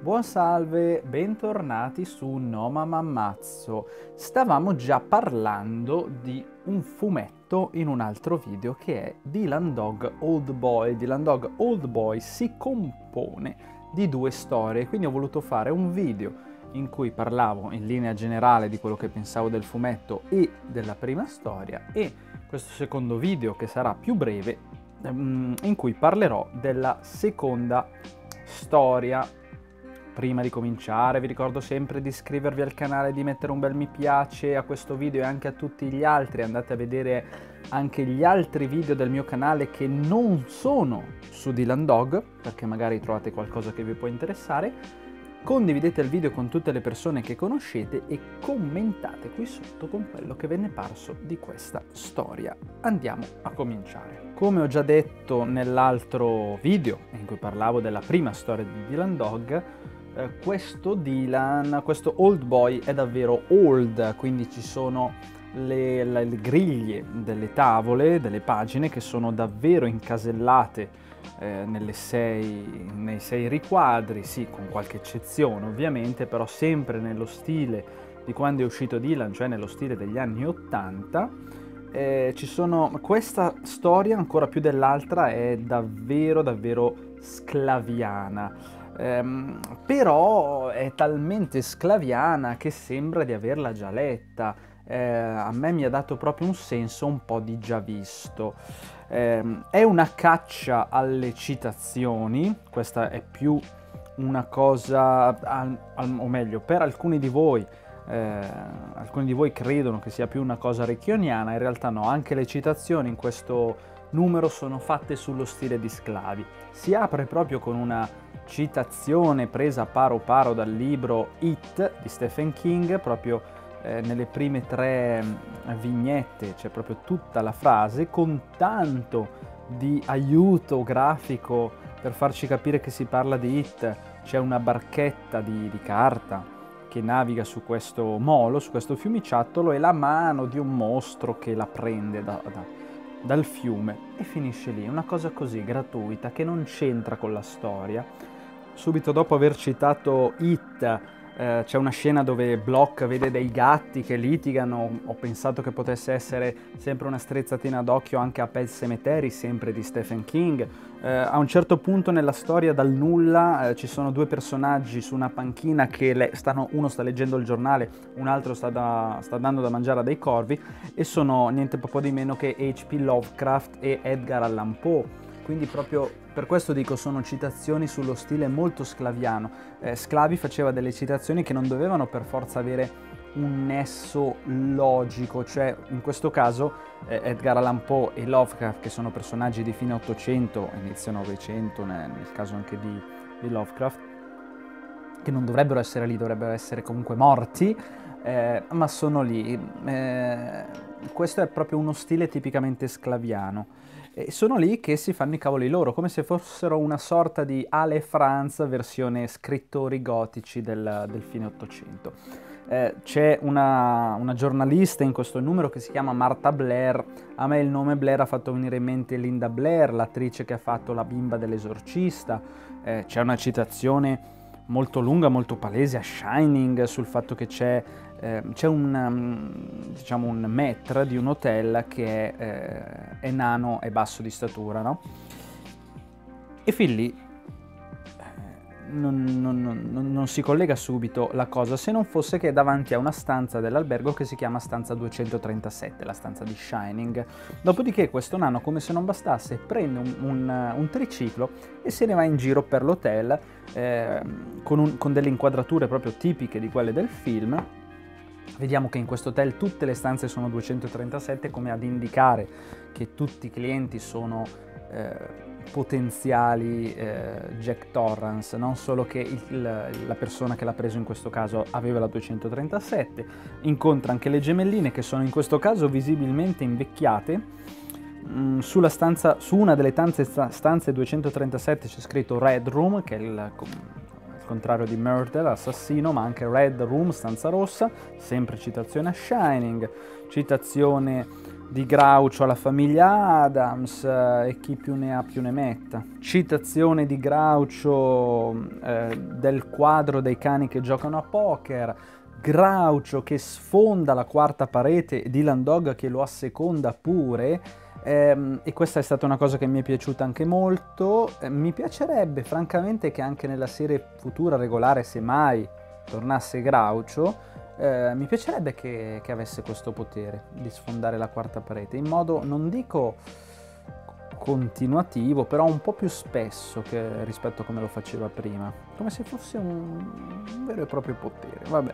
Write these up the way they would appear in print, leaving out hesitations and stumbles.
Buon salve, bentornati su No Mamma Ammazzo. Stavamo già parlando di un fumetto in un altro video che è Dylan Dog Oldboy. Dylan Dog Oldboy si compone di due storie, quindi ho voluto fare un video in cui parlavo in linea generale di quello che pensavo del fumetto e della prima storia, e questo secondo video, che sarà più breve, in cui parlerò della seconda storia. Prima di cominciare vi ricordo sempre di iscrivervi al canale, di mettere un bel mi piace a questo video e anche a tutti gli altri. Andate a vedere anche gli altri video del mio canale che non sono su Dylan Dog, perché magari trovate qualcosa che vi può interessare. Condividete il video con tutte le persone che conoscete e commentate qui sotto con quello che ve ne è parso di questa storia. Andiamo a cominciare. Come ho già detto nell'altro video in cui parlavo della prima storia di Dylan Dog, questo Oldboy è davvero old, quindi ci sono le griglie delle tavole, delle pagine che sono davvero incasellate nei sei riquadri, sì, con qualche eccezione ovviamente, però sempre nello stile di quando è uscito Dylan, cioè nello stile degli anni 80. Questa storia, ancora più dell'altra, è davvero sclaviana. Però è talmente sclaviana che sembra di averla già letta. A me mi ha dato proprio un senso un po' di già visto. È una caccia alle citazioni, questa è più una cosa, o meglio, per alcuni di voi credono che sia più una cosa recchioniana, in realtà no, anche le citazioni in questo numero sono fatte sullo stile di Sclavi. Si apre proprio con una citazione presa paro paro dal libro It di Stephen King, proprio nelle prime 3 vignette c'è proprio tutta la frase con tanto di aiuto grafico per farci capire che si parla di It. C'è una barchetta di carta che naviga su questo molo, su questo fiumiciattolo, e la mano di un mostro che la prende dal fiume e finisce lì. Una cosa così gratuita che non c'entra con la storia. Subito dopo aver citato It c'è una scena dove Block vede dei gatti che litigano. Ho pensato che potesse essere sempre una strizzatina d'occhio anche a Pet Sematary, sempre di Stephen King. A un certo punto nella storia, dal nulla, ci sono due personaggi su una panchina che uno sta leggendo il giornale, un altro sta dando da mangiare a dei corvi, e sono niente po' di meno che H.P. Lovecraft e Edgar Allan Poe. Quindi proprio per questo dico, sono citazioni sullo stile molto sclaviano. Sclavi faceva delle citazioni che non dovevano per forza avere un nesso logico, cioè in questo caso Edgar Allan Poe e Lovecraft, che sono personaggi di fine 800, inizio 900, nel caso anche di Lovecraft, che non dovrebbero essere lì, dovrebbero essere comunque morti, ma sono lì. Questo è proprio uno stile tipicamente sclaviano. E sono lì che si fanno i cavoli loro, come se fossero una sorta di Ale e Franz versione scrittori gotici del fine 800. C'è una giornalista in questo numero che si chiama Martha Blair. A me il nome Blair ha fatto venire in mente Linda Blair, l'attrice che ha fatto La bimba dell'esorcista. C'è una citazione molto lunga, molto palese a Shining sul fatto che c'è un maître di un hotel che è nano e basso di statura, no? E fin lì non si collega subito la cosa, se non fosse che è davanti a una stanza dell'albergo che si chiama stanza 237, la stanza di Shining. Dopodiché questo nano, come se non bastasse, prende un triciclo e se ne va in giro per l'hotel con delle inquadrature proprio tipiche di quelle del film. Vediamo che in questo hotel tutte le stanze sono 237, come ad indicare che tutti i clienti sono potenziali Jack Torrance, non solo che la persona che l'ha preso in questo caso aveva la 237. Incontra anche le gemelline, che sono in questo caso visibilmente invecchiate. Su una delle tante stanze 237 c'è scritto Red Room, che è il contrario di Myrtle, assassino, ma anche Red Room, stanza rossa, sempre citazione a Shining, citazione di Groucho alla famiglia Adams, e chi più ne ha più ne metta. Citazione di Groucho del quadro dei cani che giocano a poker, Groucho che sfonda la quarta parete, Dylan Dog che lo asseconda pure, e questa è stata una cosa che mi è piaciuta anche molto. Mi piacerebbe francamente che anche nella serie futura regolare, se mai tornasse Groucho, mi piacerebbe che avesse questo potere di sfondare la quarta parete, in modo, non dico continuativo, però un po' più spesso rispetto a come lo faceva prima, come se fosse un vero e proprio potere. Vabbè.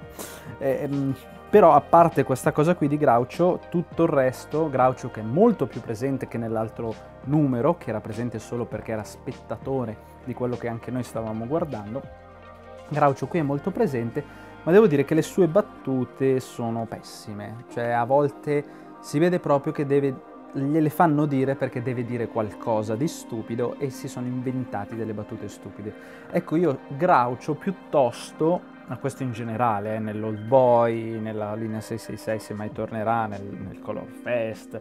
Però a parte questa cosa qui di Groucho, tutto il resto, Groucho che è molto più presente che nell'altro numero, che era presente solo perché era spettatore di quello che anche noi stavamo guardando, Groucho qui è molto presente, ma devo dire che le sue battute sono pessime, cioè a volte si vede proprio che gliele fanno dire perché deve dire qualcosa di stupido e si sono inventati delle battute stupide. Ecco, io Groucho piuttosto, ma questo in generale, nell'Old Boy, nella linea 666 se mai tornerà, nel Color Fest,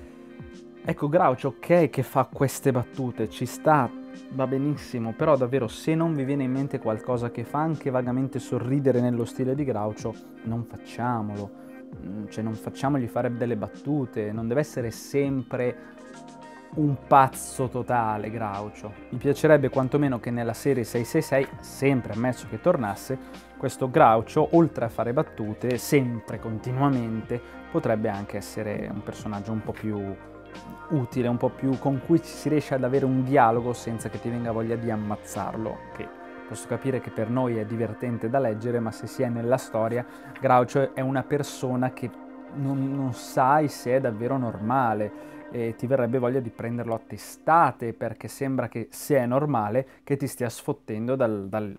ecco Groucho ok che fa queste battute, ci sta, va benissimo, però davvero se non vi viene in mente qualcosa che fa anche vagamente sorridere nello stile di Groucho, non facciamolo, cioè non facciamogli fare delle battute, non deve essere sempre un pazzo totale Groucho. Mi piacerebbe quantomeno che nella serie 666, sempre ammesso che tornasse, questo Groucho, oltre a fare battute, sempre, continuamente, potrebbe anche essere un personaggio un po' più utile, un po' più con cui si riesce ad avere un dialogo senza che ti venga voglia di ammazzarlo, che posso capire che per noi è divertente da leggere, ma se si è nella storia, Groucho è una persona che non sai se è davvero normale e ti verrebbe voglia di prenderlo a testate perché sembra che se è normale che ti stia sfottendo dalla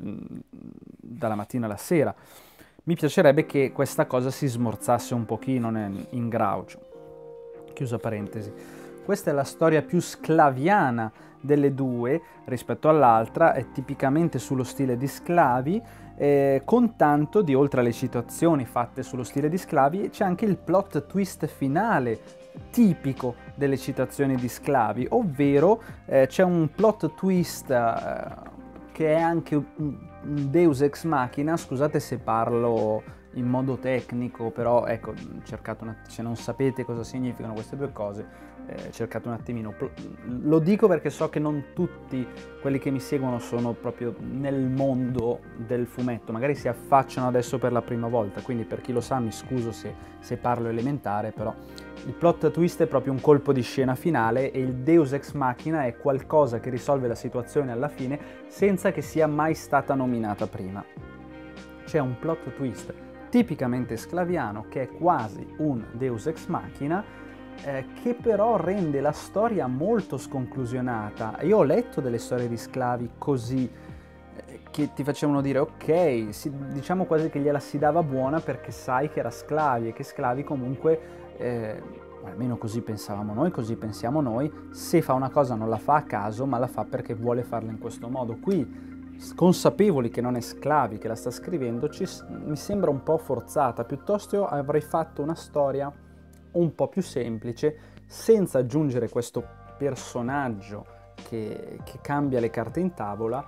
mattina alla sera. Mi piacerebbe che questa cosa si smorzasse un pochino in Groucho. Chiusa parentesi. Questa è la storia più sclaviana delle due rispetto all'altra, è tipicamente sullo stile di Sclavi, con tanto di, oltre alle citazioni fatte sullo stile di Sclavi, c'è anche il plot twist finale tipico delle citazioni di Sclavi, ovvero c'è un plot twist che è anche un Deus ex machina, scusate se parlo in modo tecnico, però ecco, cercate se non sapete cosa significano queste due cose, cercate un attimino. Lo dico perché so che non tutti quelli che mi seguono sono proprio nel mondo del fumetto, magari si affacciano adesso per la prima volta, quindi per chi lo sa mi scuso se parlo elementare, però il plot twist è proprio un colpo di scena finale e il Deus ex machina è qualcosa che risolve la situazione alla fine senza che sia mai stata nominata prima. C'è un plot twist tipicamente sclaviano che è quasi un Deus ex machina, che però rende la storia molto sconclusionata. Io ho letto delle storie di sclavi così, che ti facevano dire ok, diciamo quasi che gliela si dava buona perché sai che era sclavi e che sclavi comunque, almeno così pensavamo noi, così pensiamo noi, se fa una cosa non la fa a caso ma la fa perché vuole farla in questo modo. Qui, consapevoli che non è Sclavi che la sta scrivendo, mi sembra un po' forzata, piuttosto avrei fatto una storia un po' più semplice senza aggiungere questo personaggio che cambia le carte in tavola,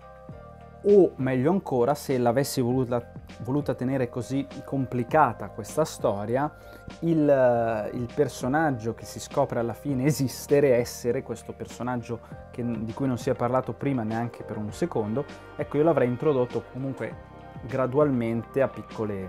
o meglio ancora se l'avessi voluta tenere così complicata questa storia, il personaggio che si scopre alla fine esistere, essere questo personaggio di cui non si è parlato prima neanche per un secondo, ecco io l'avrei introdotto comunque gradualmente a piccole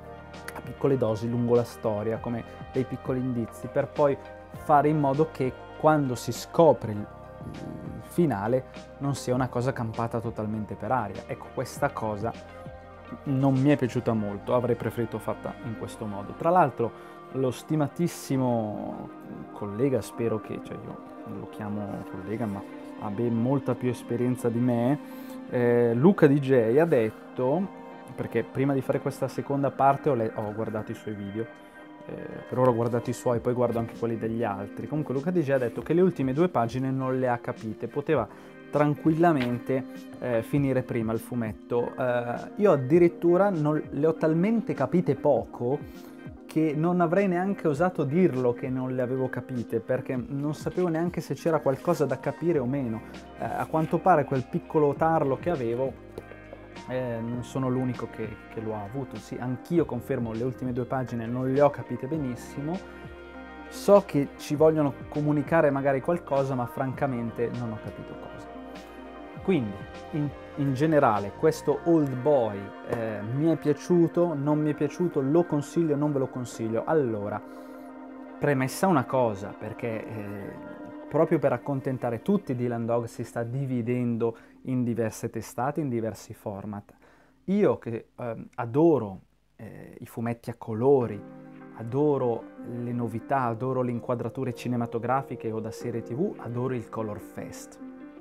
dosi lungo la storia, come dei piccoli indizi, per poi fare in modo che quando si scopre il finale non sia una cosa campata totalmente per aria. Ecco, questa cosa non mi è piaciuta molto, avrei preferito fatta in questo modo. Tra l'altro lo stimatissimo collega, spero che, cioè io lo chiamo collega ma ha ben molta più esperienza di me, Luca DJ ha detto, perché prima di fare questa seconda parte ho guardato i suoi video, per ora ho guardato i suoi, poi guardo anche quelli degli altri. Comunque Luca DJ ha detto che le ultime 2 pagine non le ha capite, poteva tranquillamente finire prima il fumetto. Io addirittura le ho talmente capite poco che non avrei neanche osato dirlo che non le avevo capite, perché non sapevo neanche se c'era qualcosa da capire o meno. A quanto pare quel piccolo tarlo che avevo, non sono l'unico che lo ha avuto. Sì, anch'io confermo, le ultime 2 pagine non le ho capite benissimo. So che ci vogliono comunicare magari qualcosa, ma francamente non ho capito cosa. Quindi, in generale, questo Old Boy mi è piaciuto, non mi è piaciuto, lo consiglio, non ve lo consiglio. Allora, premessa una cosa, perché proprio per accontentare tutti, Dylan Dog si sta dividendo in diverse testate, in diversi format. Io che adoro i fumetti a colori, adoro le novità, adoro le inquadrature cinematografiche o da serie TV, adoro il Color Fest.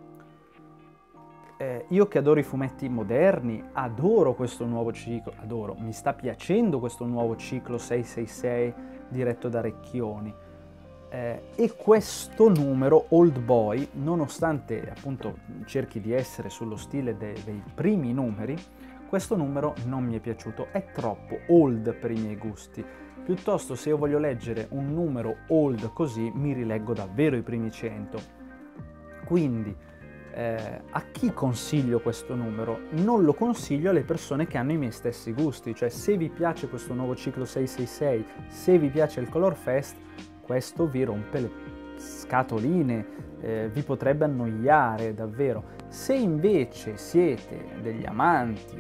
Io che adoro i fumetti moderni, adoro questo nuovo ciclo, mi sta piacendo questo nuovo ciclo 666 diretto da Recchioni. E questo numero, Old Boy, nonostante appunto cerchi di essere sullo stile dei primi numeri, questo numero non mi è piaciuto, è troppo old per i miei gusti. Piuttosto, se io voglio leggere un numero old così, mi rileggo davvero i primi 100. Quindi, a chi consiglio questo numero? Non lo consiglio alle persone che hanno i miei stessi gusti, cioè se vi piace questo nuovo ciclo 666, se vi piace il Color Fest, questo vi rompe le scatoline, vi potrebbe annoiare davvero. Se invece siete degli amanti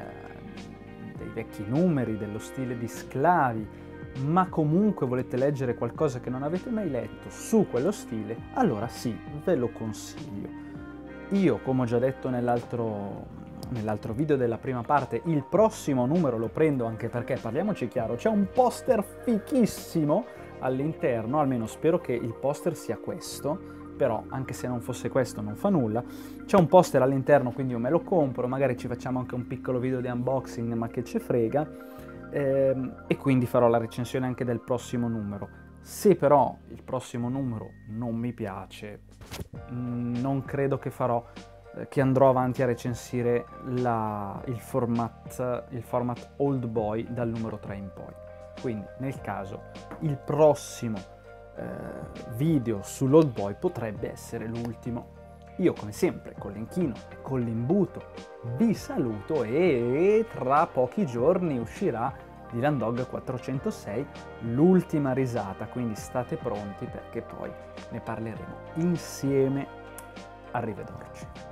dei vecchi numeri, dello stile di Sclavi, ma comunque volete leggere qualcosa che non avete mai letto su quello stile, allora sì, ve lo consiglio. Io, come ho già detto nell'altro video della prima parte, il prossimo numero lo prendo anche perché, parliamoci chiaro, c'è un poster fichissimo all'interno, almeno spero che il poster sia questo, però anche se non fosse questo non fa nulla. C'è un poster all'interno, quindi io me lo compro, magari ci facciamo anche un piccolo video di unboxing, ma che ce frega, e quindi farò la recensione anche del prossimo numero. Se però il prossimo numero non mi piace, non credo che andrò avanti a recensire il format Old Boy dal numero 3 in poi. Quindi nel caso il prossimo video sull'Old Boy potrebbe essere l'ultimo. Io come sempre con l'inchino e con l'imbuto vi saluto e tra pochi giorni uscirà Dylan Dog 406, l'ultima risata, quindi state pronti perché poi ne parleremo insieme. Arrivederci.